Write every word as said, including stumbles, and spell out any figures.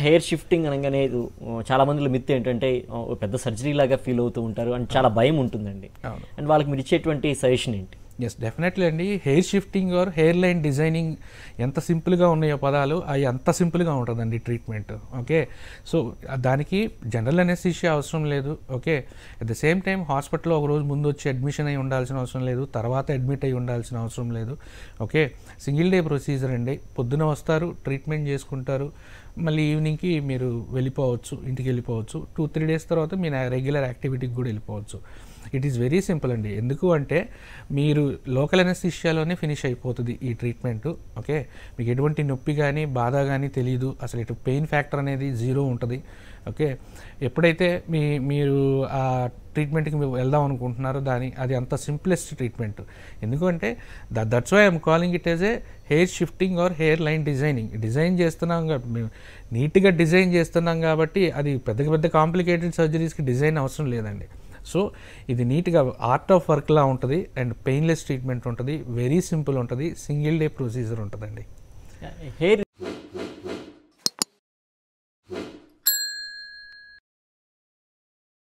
Hair shifting అనగానే చాలా మందిలో మిత్ ఏంటంటే పెద్ద సర్జరీ లాగా ఫీల్ అవుతూ ఉంటారు అండ్ చాలా భయం ఉంటుందండి. అండ్ వాళ్ళకి మీరు ఇచ్చేటువంటి సజెషన్ ఏంటి? ఎస్, డెఫినెట్లీ అండి. Hair shifting or hair line designing ఎంత సింపుల్గా ఉన్నాయో పదాలు, అవి అంత సింపుల్గా ఉంటుందండి ట్రీట్మెంట్. ఓకే, సో దానికి జనరల్ అనెస్థీషియా అవసరం లేదు. Okay, at the same time హాస్పిటల్లో ఒక రోజు ముందు వచ్చి అడ్మిషన్ అయి ఉండాల్సిన అవసరం లేదు, తర్వాత అడ్మిట్ అయి ఉండాల్సిన అవసరం లేదు. ఓకే, సింగిల్ డే ప్రొసీజర్ అండి. పొద్దున వస్తారు, ట్రీట్మెంట్ చేసుకుంటారు, మళ్ళీ ఈవినింగ్కి మీరు వెళ్ళిపోవచ్చు, ఇంటికి వెళ్ళిపోవచ్చు. టూ త్రీ డేస్ తర్వాత మీ రెగ్యులర్ యాక్టివిటీకి కూడా వెళ్ళిపోవచ్చు. ఇట్ ఈస్ వెరీ సింపుల్ అండి. ఎందుకు అంటే మీరు లోకల్ అనెస్థీషియాలోనే ఫినిష్ అయిపోతుంది ఈ ట్రీట్మెంట్. ఓకే, మీకు ఎటువంటి నొప్పి కానీ బాధ కానీ తెలియదు, అసలు ఇటు పెయిన్ ఫ్యాక్టర్ అనేది జీరో ఉంటుంది. ఓకే, ఎప్పుడైతే మీ మీరు ఆ ట్రీట్మెంట్కి మీరు వెళ్దాం అనుకుంటున్నారో దాని అది అంత సింప్లెస్ట్ ట్రీట్మెంట్. ఎందుకంటే the that's why I'm calling it as a hair shifting or hair line designing. Design చేస్తున్నాం, నీట్గా డిజైన్ చేస్తున్నాం కాబట్టి అది పెద్ద పెద్ద కాంప్లికేటెడ్ సర్జరీస్కి డిజైన్ అవసరం లేదండి. సో ఇది నీట్గా ఆర్ట్ ఆఫ్ వర్క్లా ఉంటుంది అండ్ పెయిన్లెస్ ట్రీట్మెంట్ ఉంటుంది, వెరీ సింపుల్ ఉంటుంది, సింగిల్ డే ప్రొసీజర్ ఉంటుందండి. హెయిర్